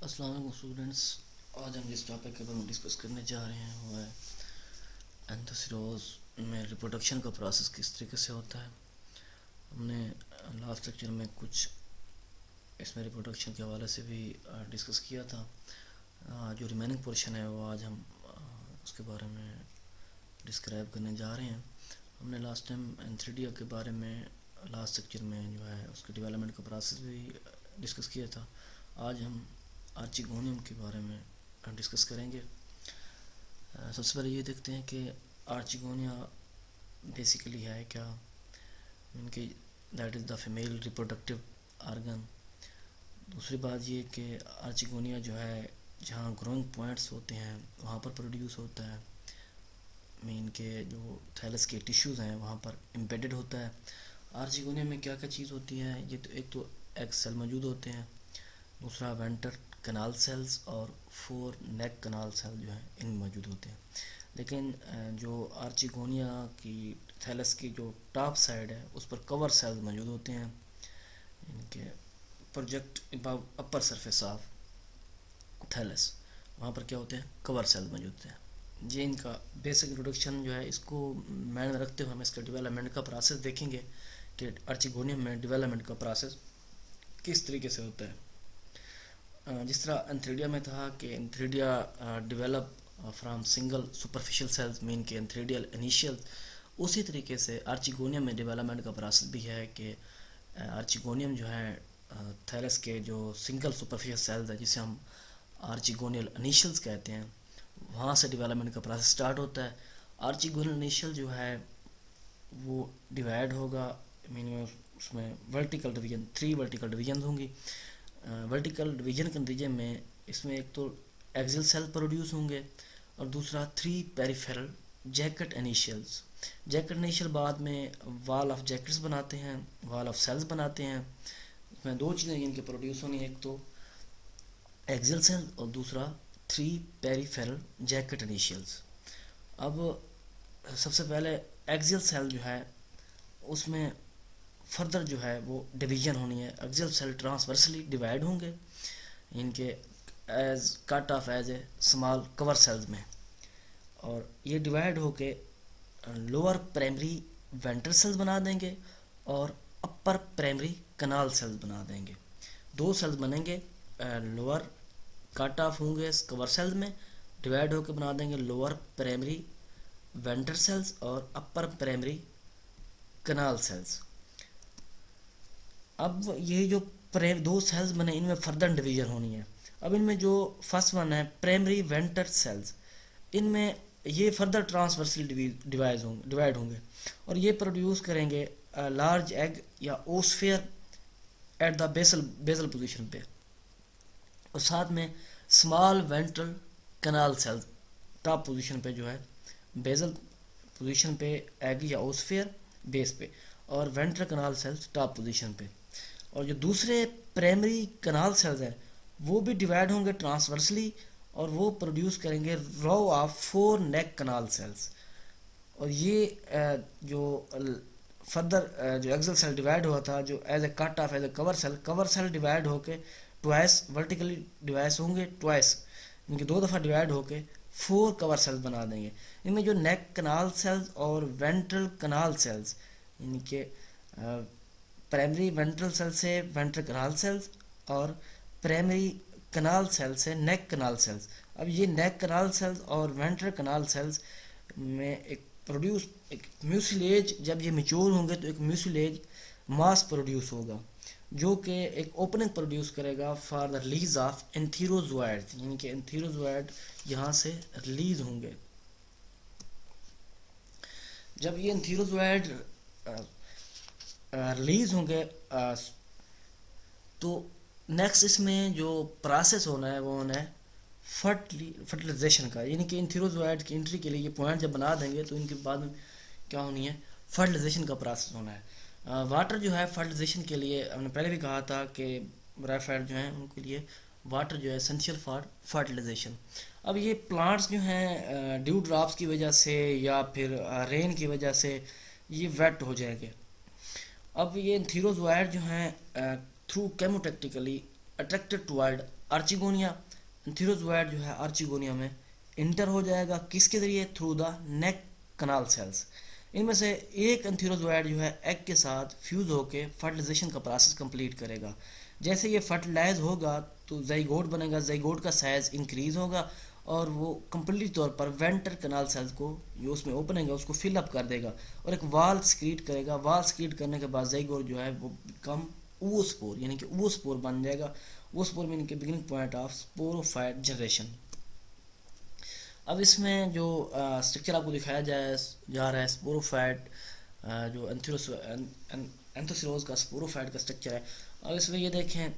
अस्सलाम वालेकुम स्टूडेंट्स। आज हम जिस टॉपिक के बारे में डिस्कस करने जा रहे हैं वो है एंथोसिरोज में रिप्रोडक्शन का प्रोसेस किस तरीके से होता है। हमने लास्ट लेक्चर में कुछ इसमें रिप्रोडक्शन के हवाले से भी डिस्कस किया था। जो रिमेनिंग पोर्शन है वो आज हम उसके बारे में डिस्क्राइब करने जा रहे हैं। हमने लास्ट टाइम एंथ्रीडिया के बारे में लास्ट लेक्चर में जो है उसके डेवलपमेंट का प्रोसेस भी डिस्कस किया था। आज हम आर्चिगोनियम के बारे में डिस्कस करेंगे। सबसे पहले ये देखते हैं कि आर्चिगोनिया बेसिकली है क्या। इनके that is the female reproductive organ. दूसरी बात ये कि आर्चिगोनिया जो है जहाँ ग्रोइंग पॉइंट्स होते हैं वहाँ पर प्रोड्यूस होता है। मीन के जो थैलस के टिश्यूज़ हैं वहाँ पर एम्बेडेड होता है। आर्चिगोनिया में क्या क्या चीज़ होती है, ये तो एक तो एग सेल मौजूद होते हैं, दूसरा वेंटर कनाल सेल्स और 4 नेक कनाल सेल जो है इन मौजूद होते हैं। लेकिन जो आर्चिगोनिया की थैलस की जो टॉप साइड है उस पर कवर सेल्स मौजूद होते हैं। इनके project above upper surface of thallus, वहाँ पर क्या होते हैं, कवर सेल्स मौजूद होते हैं। ये इनका बेसिक इंट्रोडक्शन जो है, इसको माइंड में रखते हुए हम इसका डेवलपमेंट का प्रोसेस देखेंगे कि आर्चिगोनियम में डेवलपमेंट का प्रोसेस किस तरीके से होता है। जिस तरह एंथ्रीडिया में था कि antheridia develop from single superficial cells mean के एंथ्रीडियल इनिशियल, उसी तरीके से आर्चिगोनियम में डेवलपमेंट का प्रोसेस भी है कि आर्चिगोनियम जो है थैलस के जो सिंगल सुपरफिशियल सेल्स है जिसे हम आर्चिगोनियल इनिशियल्स कहते हैं, वहाँ से डेवलपमेंट का प्रोसेस स्टार्ट होता है। आर्चिगोनियल इनिशियल जो है वो डिवाइड होगा, मीन उसमें वर्टिकल डिवीजन 3 वर्टिकल डिवीजन होंगी। वर्टिकल डिवीजन के नतीजे में इसमें एक तो एक्सियल सेल प्रोड्यूस होंगे और दूसरा 3 peripheral jacket initials. Jacket initial बाद में वॉल ऑफ जैकेट्स बनाते हैं, वॉल ऑफ सेल्स बनाते हैं। इसमें 2 चीज़ें इनके प्रोड्यूस होनी, एक तो एक्सियल सेल और दूसरा 3 पेरिफेरल जैकेट इनिशियल्स। अब सबसे पहले एक्सियल सेल जो है उसमें फर्दर जो है वो डिवीजन होनी है। एक्सियल सेल ट्रांसवर्सली डिवाइड होंगे इनके as cut off as a small cover cells में, और ये डिवाइड होके लोअर प्राइमरी वेंट्रल सेल्स बना देंगे और अपर प्राइमरी कनाल सेल्स बना देंगे। 2 सेल्स बनेंगे, लोअर कट ऑफ होंगे कवर सेल्स में, डिवाइड होकर बना देंगे लोअर प्राइमरी वेंट्रल सेल्स और अपर प्राइमरी कनाल सेल्स। अब ये जो 2 सेल्स बने इनमें फर्दर डिवीजन होनी है। अब इनमें जो फर्स्ट वन है प्राइमरी वेंटर सेल्स, इनमें ये फर्दर ट्रांसवर्सली डिवाइड होंगे और ये प्रोड्यूस करेंगे लार्ज एग या oosphere at the basal position पे, और साथ में small ventral canal cells top position पे जो है, बेसल पोजीशन पे एग या ओस्फेयर बेस पे, और ventral canal cells top position पे। और जो दूसरे प्राइमरी कनाल सेल्स हैं वो भी डिवाइड होंगे ट्रांसवर्सली और वो प्रोड्यूस करेंगे row of 4 neck canal cells. और ये जो फर्दर जो एक्सियल सेल डिवाइड हुआ था जो as a cut off as a cover cell divide होके ट्वाइस वर्टिकली डिवाइस होंगे, ट्वाइस इनके 2 दफ़ा डिवाइड होके 4 कवर सेल्स बना देंगे। इनमें जो नेक कनाल सेल्स और वेंट्रल कनाल सेल्स, इनके प्राइमरी वेंट्रल सेल से वेंट्रल कनाल सेल्स और प्राइमरी कनाल सेल से नेक कनाल सेल्स। अब ये नेक कनाल सेल्स और वेंट्रल कनाल सेल्स में एक म्यूसिलेज, जब ये मैच्योर होंगे तो एक म्यूसिलेज मास प्रोड्यूस होगा जो कि एक ओपनिंग प्रोड्यूस करेगा for the release of antherozoid, यानी कि एंथीरोजोइड यहाँ से रिलीज होंगे। जब ये एंथीरोजोइड रिलीज होंगे तो नेक्स्ट इसमें जो प्रोसेस होना है वो होना है फर्टिलाइजेशन का, यानी कि एंथीरोजोइड की एंट्री के लिए ये पॉइंट जब बना देंगे तो इनके बाद में क्या होनी है, फर्टिलाइजेशन का प्रोसेस होना है। वाटर जो है फर्टिलाइजेशन के लिए हमने पहले भी कहा था कि ब्रायोफाइट जो हैं उनके लिए वाटर जो है एसेंशियल फॉर फर्टिलाइजेशन। अब ये प्लांट्स जो हैं ड्यू ड्रॉप्स की वजह से या फिर रेन की वजह से ये वेट हो जाएंगे। अब ये एंथीरोजोइड जो हैं through chemotactically attracted toward archegonia, antherozoid जो है आर्चिगोनिया में इंटर हो जाएगा, किसके जरिए? Through the neck canal cells. इनमें से एक एंथेरोजोइड जो है एग के साथ फ्यूज होकर फर्टिलाइजेशन का प्रोसेस कंप्लीट करेगा। जैसे ये फर्टिलाइज होगा तो जाइगोट बनेगा, जाइगोट का साइज इंक्रीज होगा और वो कंप्लीट तौर पर वेंटर कनाल सेल्स को जो उसमें ओपनिंग है उसको फिल अप कर देगा और एक वाल स्क्रीट करेगा। वाल स्क्रीट करने के बाद जाइगोट जो है वो बिकम oospore, यानी कि oospore बन जाएगा। oospore मीन के beginning point of sporophyte generation. अब इसमें जो स्ट्रक्चर आपको दिखाया जा रहा है स्पोरोफाइट, जो एंथोसिरोज का स्पोरोफाइट का स्ट्रक्चर है। अब इसमें ये देखें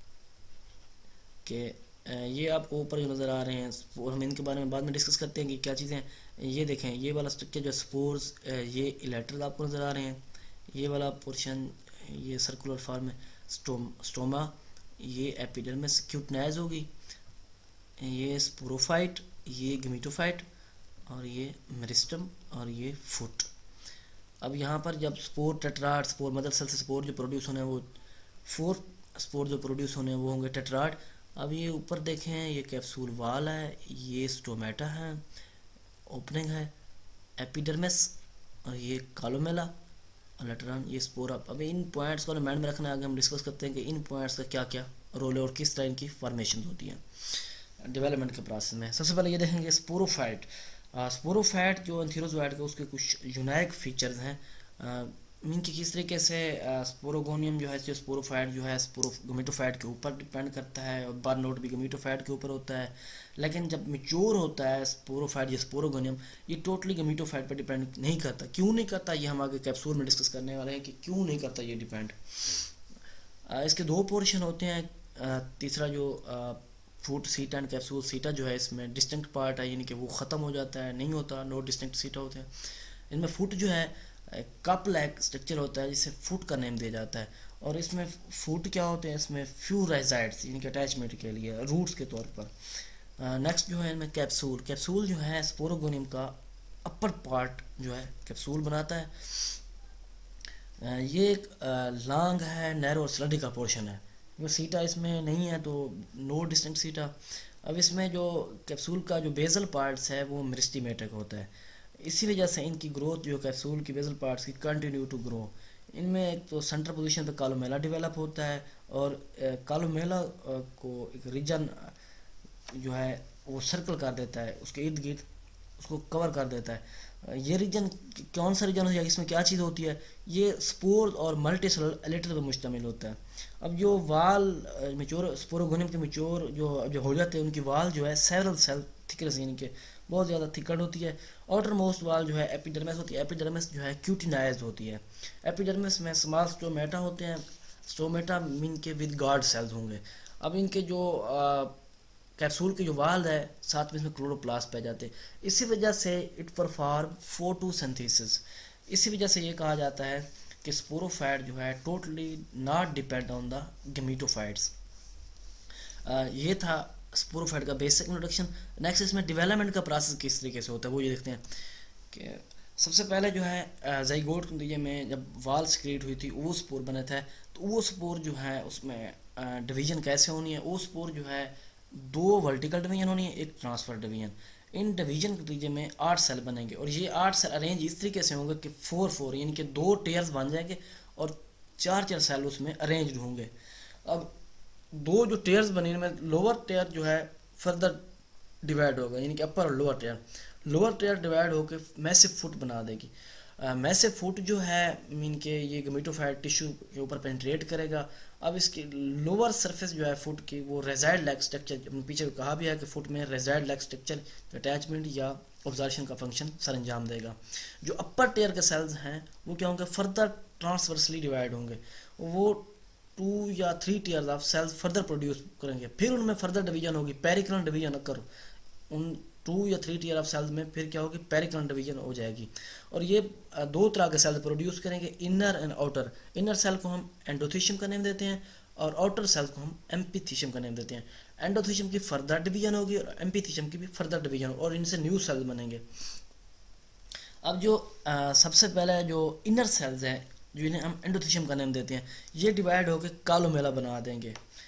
कि ये आपको ऊपर जो नज़र आ रहे हैं, हम इनके बारे में बाद में डिस्कस करते हैं कि क्या चीज़ें हैं। ये देखें, ये वाला स्ट्रक्चर जो स्पोर्स, ये इलेक्ट्रल आपको नज़र आ रहे हैं। ये वाला पोर्शन ये सर्कुलर फॉर्म है स्टोमा, ये एपिडर्मिस क्यूटनाइज होगी, ये स्पोरोफाइट, ये गमीटोफाइट और ये मेरिस्टम और ये फुट। अब यहाँ पर जब spore tetrad, spore mother cell से स्पोर जो प्रोड्यूस होने हैं वो 4 स्पोर जो प्रोड्यूस होने हैं वो होंगे टेट्राड। अब ये ऊपर देखें, ये कैप्सूल वाल है, ये स्टोमेटा है, ओपनिंग है, एपिडर्मिस और ये कॉलोमेला और लेटर ये स्पोर अप। अब इन पॉइंट्स को माइंड में रखना है, आगे हम डिस्कस करते हैं कि इन पॉइंट्स का क्या क्या रोल है और किस तरह इनकी फॉर्मेशन होती है डेवलपमेंट के प्रोसेस में। सबसे पहले ये देखेंगे स्पोरोफाइट। स्पोरोफाइट जो एंथेरोजोइड का उसके कुछ यूनाइक फीचर्स हैं। इनकी किस तरीके से स्पोरोगोनियम जो है जो स्पोरोफाइट जो है गमीटोफाइट के ऊपर डिपेंड करता है और बार नोट भी गमीटोफाइट के ऊपर होता है, लेकिन जब मैच्योर होता है स्पोरोफाइट या स्पोरोगोनियम ये टोटली गमीटोफाइट पर डिपेंड नहीं करता। क्यों नहीं करता ये हम आगे कैप्सूल में डिस्कस करने वाले हैं कि क्यों नहीं करता ये डिपेंड। इसके 2 पोर्शन होते हैं। तीसरा जो फूट सीटा एंड कैप्सूल सीटा जो है इसमें डिस्टिंक्ट पार्ट है, यानी कि वो ख़त्म हो जाता है, नहीं होता, नो डिस्टिंक्ट सीटा होते हैं। इनमें फुट जो है कप लाइक स्ट्रक्चर होता है जिसे फुट का नेम दिया जाता है और इसमें फुट क्या होते हैं, इसमें फ्यू रेजाइड्स यानी कि अटैचमेंट के लिए रूट्स के तौर पर। नेक्स्ट जो है इनमें कैप्सूल। कैप्सूल जो है स्पोरोगोनियम का अपर पार्ट जो है कैप्सूल बनाता है। ये एक लॉन्ग है, नैरो और स्लडी का पोर्शन है। वो सीटा इसमें नहीं है तो नो डिस्टिंक्ट सीटा। अब इसमें जो कैप्सूल का जो बेजल पार्ट्स है वो मेरिस्टेमेटिक होता है, इसी वजह से इनकी ग्रोथ जो कैप्सूल की बेजल पार्ट्स की कंटिन्यू टू ग्रो। इनमें एक तो सेंटर पोजीशन पे कॉलोमेला डेवलप होता है और कॉलोमेला को एक रीजन जो है वो सर्कल कर देता है, उसके इर्द गिर्द उसको कवर कर देता है। ये रीजन कौन सा रीजन हो जाएगा, इसमें क्या चीज़ होती है, ये स्पोर और मल्टीसेलुलर एलिटर पर मुश्तमिल होता है। अब जो वाल मेच्योर स्पोरोगोनियम के मेच्योर जो हो जाते हैं उनकी वाल जो है सेवरल सेल थिकनेस यानी कि बहुत ज़्यादा थिकड होती है। आउटर मोस्ट वाल जो है एपिडर्मिस होती है, एपिडर्मिस जो है क्यूटिनाइज होती है। एपिडर्मिस में स्मॉल स्टोमेटा होते हैं, स्टोमेटा मीन के विद गार्ड सेल्स होंगे। अब इनके जो कैप्सूल के जो वाल है साथ में इसमें क्लोरोप्लास्ट पाए जाते हैं, इसी वजह से इट परफॉर्म फोटोसिंथेसिस। इसी वजह से ये कहा जाता है कि स्पोरोफाइट जो है totally not depend on the gametophytes. ये था स्पोरोफाइट का बेसिक इंट्रोडक्शन। नेक्स्ट इसमें डेवलपमेंट का प्रोसेस किस तरीके से होता है वो ये देखते हैं कि सबसे पहले जो है जाइगोट के नतीजे में जब वाल सिक्रीट हुई थी वो स्पोर बने थे, तो वो स्पोर जो है उसमें डिवीजन कैसे होनी है, वो स्पोर जो है 2 वर्टिकल डिवीजन होनी है, एक ट्रांसफर डिवीजन। इन डिवीजन के नतीजे में 8 सेल बनेंगे और ये 8 सेल अरेंज इस तरीके से होंगे कि 4-4 यानी कि 2 टेयर्स बन जाएंगे और 4-4 सेल उसमें अरेंज होंगे। अब 2 जो टेयर्स बने इनमें लोअर टेयर जो है फर्दर डिवाइड होगा, यानी कि अपर और लोअर टेयर डिवाइड होकर मैसिव फुट बना देगी। मैसिव फुट जो है मीन के ये गमीटोफाइट टिश्यू के ऊपर पेंट्रेट करेगा। अब इसकी लोअर सरफेस जो है फुट की वो रेजाइड लाइक स्ट्रक्चर, पीछे कहा भी है कि फुट में रेजाइड लाइक स्ट्रक्चर अटैचमेंट या ऑब्जर्वेशन का फंक्शन सर अंजाम देगा। जो अपर टेयर के सेल्स हैं वो क्या होंगे, फर्दर ट्रांसवर्सली डिवाइड होंगे, वो 2 या 3 tiers of cells further produce करेंगे, फिर उनमें फर्दर डिवीजन होगी, पेरिकलन डिवीजन अकर उन 2 या 3 टीयर ऑफ सेल्स में फिर क्या होगी, पेरिकलन डिवीजन हो जाएगी। और ये 2 तरह के सेल्स प्रोड्यूस करेंगे, inner and outer. Inner cell को हम एंडोथीशियम का नेम देते हैं और आउटर सेल को हम एम्पीथीशियम का नेम देते हैं। एंडोथीशियम की फर्दर डिवीजन होगी और एम्पीथीशियम की भी फर्दर डिवीजन होगी और इनसे न्यू सेल्स बनेंगे। अब जो सबसे पहले जो इनर सेल्स हैं जो इन्हें हम एंडोथीशियम का नेम देते हैं, ये डिवाइड होकर कॉलोमेला बना देंगे।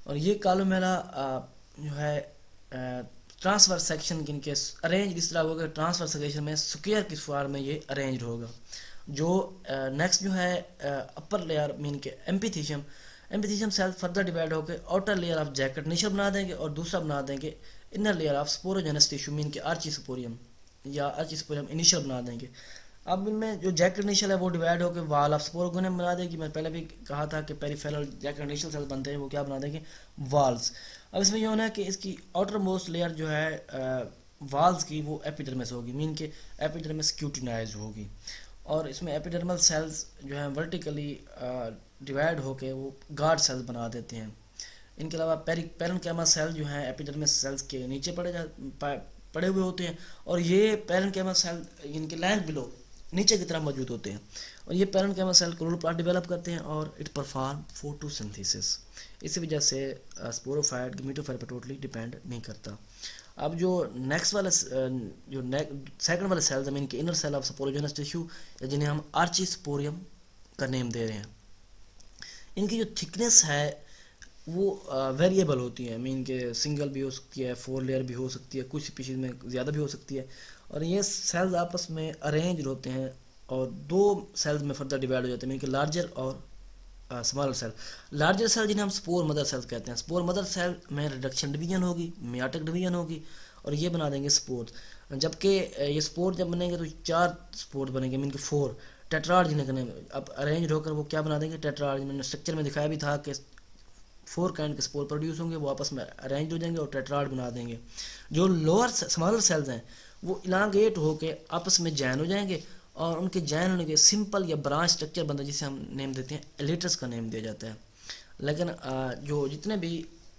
और ये कॉलुमेला जो है ट्रांसफर सेक्शन इनके अरेंज इस तरह होगा, ट्रांसफर सेक्शन में स्क्वायर की फॉर्म में ये अरेंज होगा। जो नेक्स्ट जो है अपर लेयर मीन के एम्पिथीशियम सेल फर्दर डिवाइड होकर outer layer of jacket initial बना देंगे और दूसरा बना देंगे inner layer of sporogenous tissue mean के आर्चिस्पोरियम या आर्चिस्पोरियम इनिशियल बना देंगे। अब इनमें जो जैकेट इनिशियल है वो डिवाइड होकर वाल ऑफ स्पोरोगोनियम बना देगी। मैं पहले भी कहा था कि पेरिफेरल जैकेट इनिशियल सेल बनते हैं वो क्या बना देंगे, वाल्स। अब इसमें ये होना है कि इसकी आउटर मोस्ट लेयर जो है वाल्स की वो एपिडर्मिस होगी मीन के एपिडर्मिस क्यूटिनाइज होगी। और इसमें एपिडर्मल सेल्स जो हैं वर्टिकली डिवाइड होके वो गार्ड सेल्स बना देते हैं। इनके अलावा पेरेन्काइमा सेल जो हैं एपिडर्मिस सेल्स के नीचे पड़े हुए होते हैं और ये पेरेन्काइमा सेल इनके लैंड बिलो नीचे की तरफ मौजूद होते हैं और ये पेरेन्काइमा सेल क्लोरोप्लास्ट डेवलप करते हैं और इट परफॉर्म फोटोसिंथेसिस। इसी वजह से स्पोरोफाइट गमीटोफाइट पर टोटली डिपेंड नहीं करता। अब जो नेक्स्ट वाला जो सेकंड वाले सेल्स हैं इनके inner cell of sporogenous tissue जिन्हें हम आर्चिस्पोरियम का नेम दे रहे हैं, इनकी जो थिकनेस है वो वेरिएबल होती है मीन के सिंगल भी हो सकती है, 4 लेयर भी हो सकती है, कुछ स्पीशीज में ज़्यादा भी हो सकती है। और ये सेल्स आपस में अरेंज होते हैं और 2 सेल्स में फर्दर डिवाइड हो जाते हैं मीन के लार्जर और स्मॉलर सेल। लार्जर सेल जिन्हें हम स्पोर मदर सेल्स कहते हैं, स्पोर मदर सेल में रिडक्शन डिवीजन होगी, मियाटिक डिवीजन होगी और ये बना देंगे स्पोर। जबकि ये स्पोर जब बनेंगे तो 4 स्पोर बनेंगे मीन के 4 टेट्राड जिन्हें कहने। अब अरेंज होकर वो क्या बना देंगे, टेट्राड। मैंने स्ट्रक्चर में दिखाया भी था कि 4 काइंड के स्पोर प्रोड्यूस होंगे, वो आपस में अरेंज हो जाएंगे और टेट्राड बना देंगे। जो लोअर स्मॉलर सेल्स हैं वो इलांगेट होकर आपस में जॉइन हो जाएंगे और उनके जॉइन होने के सिंपल या ब्रांच स्ट्रक्चर बनता है जिसे हम नेम देते हैं एलिटस का नेम दिया जाता है। लेकिन जो जितने भी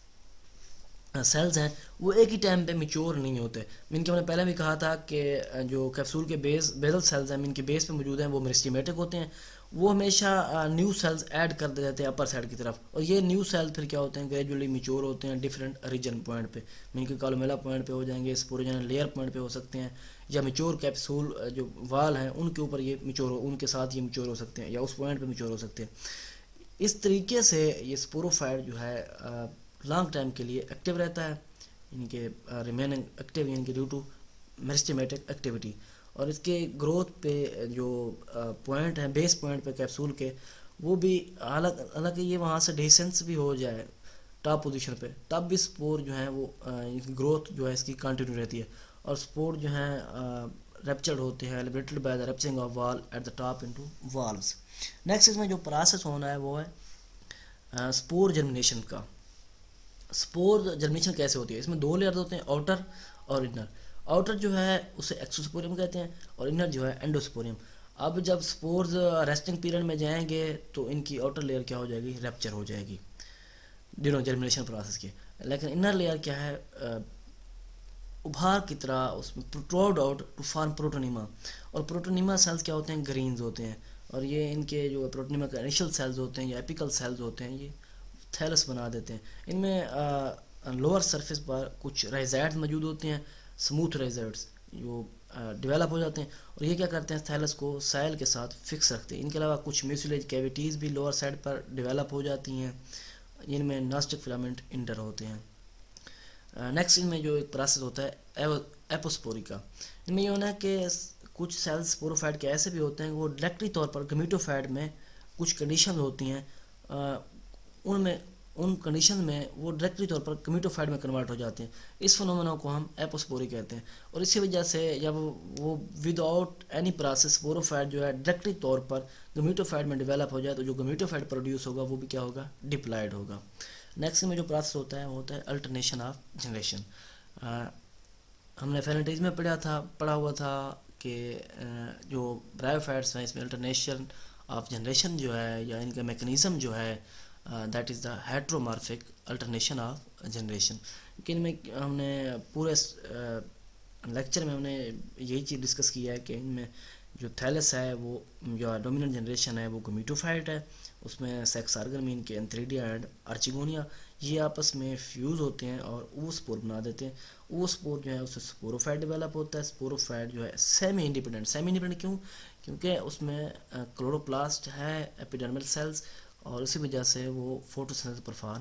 सेल्स हैं वो एक ही टाइम पे मैच्योर नहीं होते। मीन के मैंने पहले भी कहा था कि जो कैप्सूल के बेसल सेल्स हैं मीन के बेस पे मौजूद हैं वो मेरिस्टेमेटिक होते हैं, वो हमेशा न्यू सेल्स ऐड कर दे जाते हैं अपर साइड की तरफ और ये न्यू सेल्स फिर क्या होते हैं, ग्रेजुअली मैच्योर होते हैं डिफरेंट रीजन पॉइंट पे। मीन के कॉलुमेला पॉइंट पे हो जाएंगे, स्पोरोजेनल लेयर पॉइंट पे हो सकते हैं या मैच्योर कैप्सूल जो वाल हैं उनके ऊपर ये मैच्योर उनके साथ ये मैच्योर हो सकते हैं या उस पॉइंट पे मैच्योर हो सकते हैं। इस तरीके से ये स्पोरोफाइट जो है लॉन्ग टाइम के लिए एक्टिव रहता है, इनके रिमेनिंग एक्टिव इनके ड्यू टू मेरिस्टेमेटिक एक्टिविटी। और इसके ग्रोथ पे जो पॉइंट है बेस पॉइंट पे कैप्सूल के वो भी हालांकि ये वहाँ से डिसेंस भी हो जाए टॉप पोजीशन पे तब भी स्पोर जो है वो ग्रोथ जो है इसकी कंटिन्यू रहती है और स्पोर जो है रेप्चर्ड होते हैं liberated by the rupturing of wall at the top into valves. Next इसमें जो प्रोसेस होना है वो है स्पोर जर्मिनेशन का। स्पोर जर्मिनेशन कैसे होती है, इसमें 2 लेयर होते हैं, आउटर और इनर। आउटर जो है उसे एक्सोस्पोरियम कहते हैं और इनर जो है एंडोस्पोरियम। अब जब स्पोर्स रेस्टिंग पीरियड में जाएंगे तो इनकी आउटर लेयर क्या हो जाएगी, रैप्चर हो जाएगी ड्यूरिंग जर्मिनेशन प्रोसेस के। लेकिन इनर लेयर क्या है, उभार की तरह उसमें protrude out to form protonema. और प्रोटोनिमा सेल्स क्या होते हैं, ग्रीन्स होते हैं और ये इनके जो प्रोटोनिमा के इनिशियल सेल्स होते हैं या एपिकल सेल्स होते हैं ये थैलस बना देते हैं। इनमें लोअर सरफेस पर कुछ राइजाइड्स मौजूद होते हैं, स्मूथ राइजाइड्स जो डेवलप हो जाते हैं और ये क्या करते हैं थैलस को साइल के साथ फिक्स रखते हैं। इनके अलावा कुछ म्यूसिलेज कैविटीज़ भी लोअर साइड पर डेवलप हो जाती हैं, इनमें नास्टिक फिलामेंट इंटर होते हैं। नेक्स्ट इनमें जो एक प्रोसेस होता है एपोस्पोरिका। इनमें ये होना है कि कुछ सेल्स स्पोरोफाइट के ऐसे भी होते हैं वो डायरेक्टली तौर पर गमीटोफाइट में कुछ कंडीशन होती हैं उनमें उन कंडीशन में वो डायरेक्टली तौर पर गमीटोफाइट में कन्वर्ट हो जाते हैं। इस फिनोमेना को हम एपोस्पोरी कहते हैं और इसी वजह से जब वो विदाउट एनी प्रोसेस स्पोरोफाइट जो है डायरेक्टली तौर पर गमीटोफाइट में डेवलप हो जाए तो जो गमीटोफाइट प्रोड्यूस होगा वो भी क्या होगा, डिप्लॉयड होगा। नेक्स्ट में जो प्रोसेस होता है वो होता है अल्टरनेशन ऑफ जनरेशन। हमने फेनेटिज में पढ़ा हुआ था कि जो ब्रायोफाइट्स हैं इसमें अल्टरनेशन ऑफ जनरेशन जो है या इनका मैकेनिज्म जो है that is the heteromorphic alternation of generation. लेकिन में हमने पूरे लेक्चर में हमने यही चीज़ डिस्कस किया है कि इनमें जो थैलस है वो जो डोमिनेंट जनरेशन है वो गमीटोफाइट है, उसमें सेक्स ऑर्गन मीन के एंथ्रीडिया एंड आर्चिगोनिया ये आपस में फ्यूज़ होते हैं और वो स्पोर बना देते हैं। वो स्पोर जो है उससे स्पोरोफाइट डेवलप होता है। स्पोरोफाइट जो है सेमी इंडिपेंडेंट क्यों, क्योंकि उसमें क्लोरोप्लास्ट है एपिडर्मल सेल्स और उसी वजह से वो फोटोसिंथेसिस परफॉर्म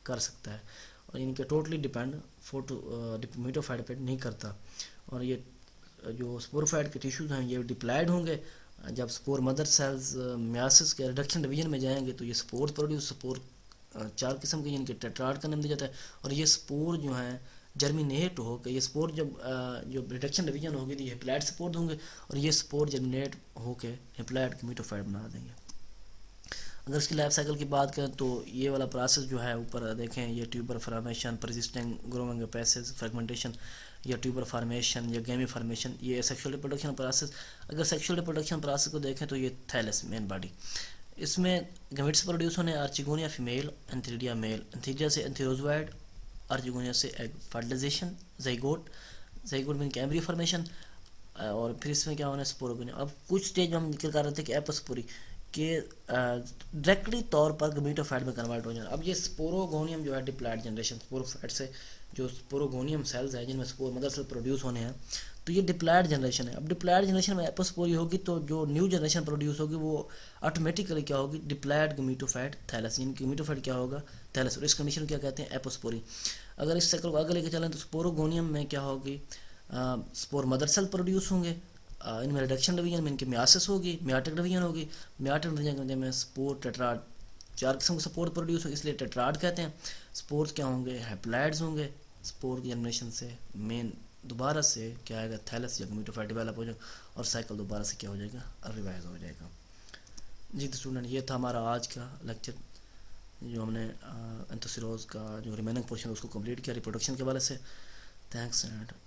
कर सकता है, और इनके टोटली डिपेंड मीटोफाइट पे नहीं करता। और ये जो स्पोरोफाइट के टिश्यूज़ हैं ये डिप्लॉयड होंगे। जब स्पोर मदर सेल्स मियासिस के रिडक्शन डिवीजन में जाएंगे तो ये स्पोर प्रोड्यूस, स्पोर 4 किस्म के इनके टेट्राड का नाम दिया जाता है। और ये स्पोर जो हैं जर्मिनेट होकर, ये स्पोर जब जो रिडक्शन डिवीजन होगी तो ये हेप्लॉइड स्पोर होंगे, और ये स्पोर जर्मिनेट होकर हेप्लॉइड के मीटोफाइट बना देंगे। अगर इसकी लाइफ साइकिल की बात करें तो ये वाला प्रोसेस जो है ऊपर देखें, ये tuber formation, persistent growing apices, fragmentation या ट्यूबर फार्मेशन या गैमी फार्मेशन, ये सेक्सुअल रिप्रोडक्शन प्रोसेस। अगर सेक्सुअल रिप्रोडक्शन प्रोसेस को देखें तो ये थैलस मेन बॉडी, इसमें गैमेट्स प्रोड्यूस होने, archegonia female, antheridia male, antheridia से एंथीरोजोइड, आर्चिगोनिया से एग फर्टिलाइजेशन, ज़ाइगोट, ज़ाइगोट में एम्ब्रियो फॉर्मेशन, और फिर इसमें क्या होना है स्पोरोगोनिया। अब कुछ स्टेज हम जिक्र कर रहे थे कि एपोस्पोरी के डायरेक्टली तौर पर गमीटोफाइट में कन्वर्ट हो जाना। अब ये स्पोरोगोनियम जो है डिप्लॉयड जनरेशन, स्पोरोफाइट से जो स्पोरोगोनियम सेल्स है जिनमें स्पोर मदर सेल प्रोड्यूस होने हैं, तो ये डिप्लॉयड जनरेशन है। अब डिप्लॉयड जनरेशन में एपोस्पोरी होगी तो जो न्यू जनरेशन प्रोड्यूस होगी वो ऑटोमेटिकली क्या होगी, डिप्लॉयड गमीटोफाइट थैलस, इनकी गमीटोफाइट क्या होगा, थैलस, और इस कंडीशन क्या कहते हैं, एपोस्पोरी। अगर इस साइकिल को आगे लेके चलें तो स्पोरोगोनियम में क्या होगी, स्पोर मदर सेल प्रोड्यूस होंगे, इनमें रिडक्शन डिवीजन में इनके मियासिस होगी, मियाटिक डिवीजन होगी, मियाटिक डिवीजन में स्पोर टेट्राड, 4 किस्म के स्पोर प्रोड्यूस होगी इसलिए टेट्राड कहते हैं। स्पोर्स क्या होंगे, हैप्लॉइड्स होंगे। स्पोर की जनरेशन से मेन दोबारा से क्या आएगा, थैलस या गमीटोफाइट डेवलप हो जाएगा, और साइकिल दोबारा से क्या हो जाएगा, रिवाइज हो जाएगा। जी तो स्टूडेंट, ये था हमारा आज का लेक्चर, जो हमने एंथोसिरोज का जो रिमेनिंग पोर्शन उसको कंप्लीट किया रिप्रोडक्शन के हवाले से। Thanks and